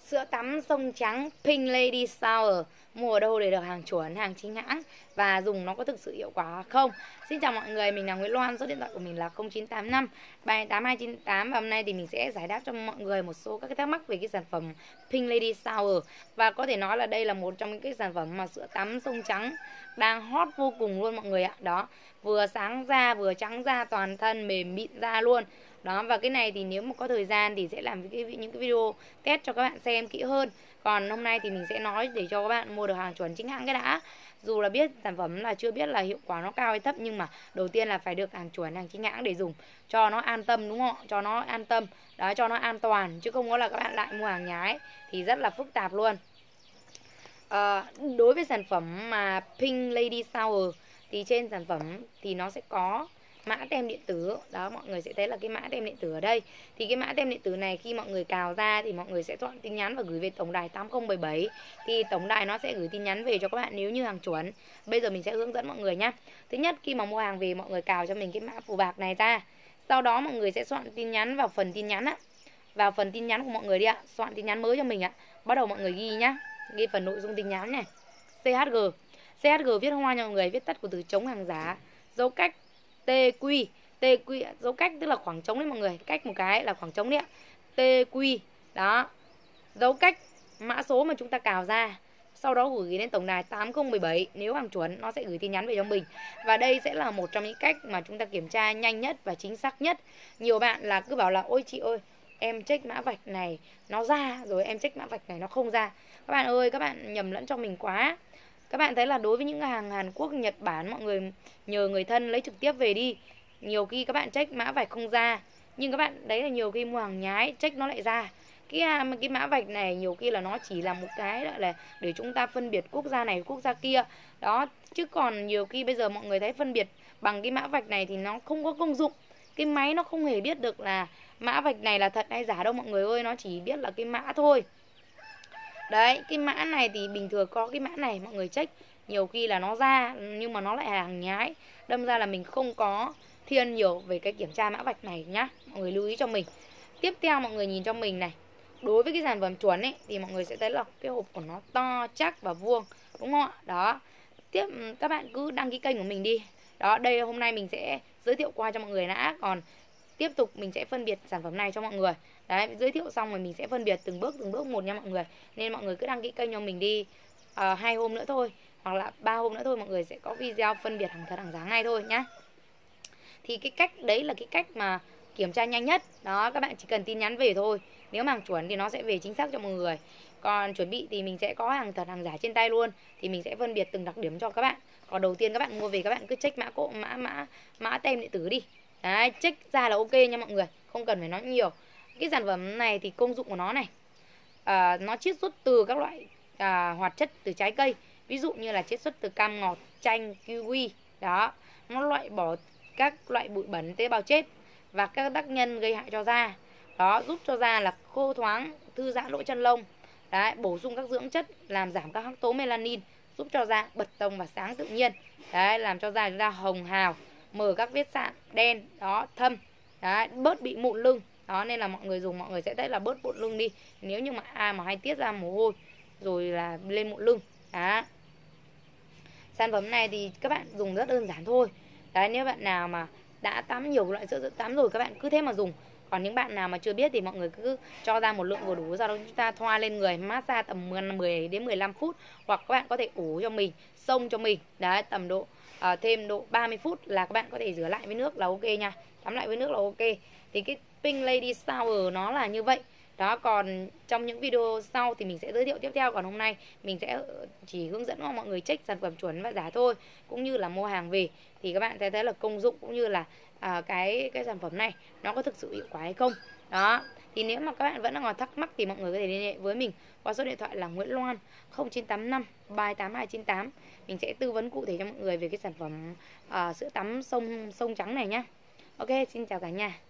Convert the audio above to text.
Sữa tắm sông trắng Pink Lady Shower mua ở đâu để được hàng chuẩn, hàng chính hãng và dùng nó có thực sự hiệu quả không? Xin chào mọi người, mình là Nguyễn Loan, số điện thoại của mình là 0985 38298 và hôm nay thì mình sẽ giải đáp cho mọi người một số các cái thắc mắc về cái sản phẩm Pink Lady Shower. Và có thể nói là đây là một trong những cái sản phẩm mà sữa tắm sông trắng đang hot vô cùng luôn mọi người ạ. Đó, vừa sáng da vừa trắng da, toàn thân mềm mịn da luôn. Đó, và cái này thì nếu mà có thời gian thì sẽ làm những cái video test cho các bạn xem kỹ hơn. Còn hôm nay thì mình sẽ nói để cho các bạn mua được hàng chuẩn chính hãng cái đã. Dù là biết sản phẩm là chưa biết là hiệu quả nó cao hay thấp, nhưng mà đầu tiên là phải được hàng chuẩn, hàng chính hãng để dùng cho nó an tâm, đúng không? Cho nó an tâm, đó, cho nó an toàn, chứ không có là các bạn lại mua hàng nhái thì rất là phức tạp luôn. Đối với sản phẩm mà Pink Lady Shower thì trên sản phẩm thì nó sẽ có mã tem điện tử. Đó, mọi người sẽ thấy là cái mã tem điện tử ở đây. Thì cái mã tem điện tử này khi mọi người cào ra thì mọi người sẽ chọn tin nhắn và gửi về tổng đài 8077. Thì tổng đài nó sẽ gửi tin nhắn về cho các bạn nếu như hàng chuẩn. Bây giờ mình sẽ hướng dẫn mọi người nhé. Thứ nhất, khi mà mua hàng về mọi người cào cho mình cái mã phù bạc này ra. Sau đó mọi người sẽ soạn tin nhắn vào phần tin nhắn á. Vào phần tin nhắn của mọi người đi ạ. Soạn tin nhắn mới cho mình ạ. Bắt đầu mọi người ghi nhá. Ghi phần nội dung tin nhắn này. CHG. CHG viết hoa cho mọi người, viết tắt của từ chống hàng giả. Dấu cách TQ. TQ dấu cách tức là khoảng trống đấy mọi người, cách một cái là khoảng trống đấy ạ. TQ. Đó. Dấu cách mã số mà chúng ta cào ra. Sau đó gửi đến tổng đài 8017, nếu hàng chuẩn nó sẽ gửi tin nhắn về cho mình. Và đây sẽ là một trong những cách mà chúng ta kiểm tra nhanh nhất và chính xác nhất. Nhiều bạn là cứ bảo là ôi chị ơi, em check mã vạch này nó ra, rồi em check mã vạch này nó không ra. Các bạn ơi, các bạn nhầm lẫn cho mình quá. Các bạn thấy là đối với những hàng Hàn Quốc, Nhật Bản, mọi người nhờ người thân lấy trực tiếp về đi. Nhiều khi các bạn check mã vạch không ra, nhưng các bạn đấy là nhiều khi mua hàng nhái check nó lại ra. Cái mã vạch này nhiều khi là nó chỉ là một cái là để chúng ta phân biệt quốc gia này quốc gia kia. Đó, chứ còn nhiều khi bây giờ mọi người thấy phân biệt bằng cái mã vạch này thì nó không có công dụng. Cái máy nó không hề biết được là mã vạch này là thật hay giả đâu mọi người ơi, nó chỉ biết là cái mã thôi. Đấy, cái mã này thì bình thường có cái mã này mọi người check nhiều khi là nó ra nhưng mà nó lại là hàng nhái. Đâm ra là mình không có thiên nhiều về cái kiểm tra mã vạch này nhá. Mọi người lưu ý cho mình. Tiếp theo mọi người nhìn cho mình này. Đối với cái sản phẩm chuẩn ấy thì mọi người sẽ thấy là cái hộp của nó to, chắc và vuông, đúng không ạ? Đó. Tiếp các bạn cứ đăng ký kênh của mình đi. Đó, đây hôm nay mình sẽ giới thiệu qua cho mọi người đã. Còn tiếp tục mình sẽ phân biệt sản phẩm này cho mọi người. Đấy, giới thiệu xong rồi mình sẽ phân biệt từng bước một nha mọi người. Nên mọi người cứ đăng ký kênh cho mình đi. 2 hôm nữa thôi, hoặc là 3 hôm nữa thôi mọi người sẽ có video phân biệt hàng thật hàng giả ngay thôi nhá. Thì cái cách đấy là cái cách mà kiểm tra nhanh nhất. Đó, các bạn chỉ cần tin nhắn về thôi. Nếu mà hàng chuẩn thì nó sẽ về chính xác cho mọi người. Còn chuẩn bị thì mình sẽ có hàng thật hàng giả trên tay luôn. Thì mình sẽ phân biệt từng đặc điểm cho các bạn. Còn đầu tiên các bạn mua về các bạn cứ check mã tem điện tử đi. Đấy, check ra là ok nha mọi người, không cần phải nói nhiều. Cái sản phẩm này thì công dụng của nó này, nó chiết xuất từ các loại hoạt chất từ trái cây. Ví dụ như là chiết xuất từ cam ngọt, chanh, kiwi. Đó, nó loại bỏ các loại bụi bẩn, tế bào chết và các tác nhân gây hại cho da. Đó, giúp cho da là khô thoáng, thư giãn lỗ chân lông. Đấy, bổ sung các dưỡng chất làm giảm các hắc tố melanin, giúp cho da bật tông và sáng tự nhiên. Đấy, làm cho da chúng ta hồng hào, mở các vết sạn đen, đó, thâm. Đấy, bớt bị mụn lưng. Đó, nên là mọi người dùng mọi người sẽ thấy là bớt mụn lưng đi. Nếu như mà ai mà hay tiết ra mồ hôi rồi là lên mụn lưng. Đó. Sản phẩm này thì các bạn dùng rất đơn giản thôi. Đấy, nếu bạn nào mà đã tắm nhiều loại sữa tắm rồi các bạn cứ thế mà dùng. Còn những bạn nào mà chưa biết thì mọi người cứ cho ra một lượng vừa đủ, sau đó chúng ta thoa lên người, massage tầm 10 đến 15 phút. Hoặc các bạn có thể ủ cho mình, xông cho mình. Đấy, tầm độ thêm độ 30 phút là các bạn có thể rửa lại với nước là ok nha. Tắm lại với nước là ok. Thì cái Pink Lady Shower nó là như vậy. Đó, còn trong những video sau thì mình sẽ giới thiệu tiếp theo. Còn hôm nay mình sẽ chỉ hướng dẫn cho mọi người check sản phẩm chuẩn và giả thôi. Cũng như là mua hàng về thì các bạn sẽ thấy là công dụng cũng như là cái sản phẩm này nó có thực sự hiệu quả hay không. Đó, thì nếu mà các bạn vẫn đang còn thắc mắc thì mọi người có thể liên hệ với mình qua số điện thoại là Nguyễn Loan 0985 38298. Mình sẽ tư vấn cụ thể cho mọi người về cái sản phẩm sữa tắm sông trắng này nhá. Ok, xin chào cả nhà.